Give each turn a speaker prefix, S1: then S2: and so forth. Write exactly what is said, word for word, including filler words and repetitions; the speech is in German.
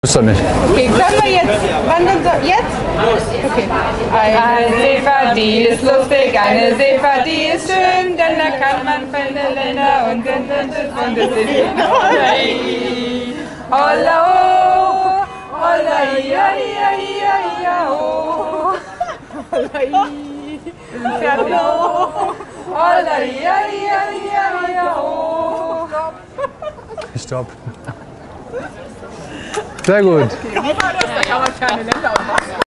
S1: Ist doch nicht.
S2: Okay, können wir jetzt, wann denn so, jetzt? Okay. Eine Seefahrt, die ist lustig, eine Seefahrt, die ist schön, denn da kann man fremde Länder und den Wünsche und es ist Hollai, Holla, Holla, ja, ja, ja, ja, oh. Hollai, Holla, ja, ja, ja, ja, oh.
S1: Stopp. Sehr gut.
S2: Da kann man keine Länder machen.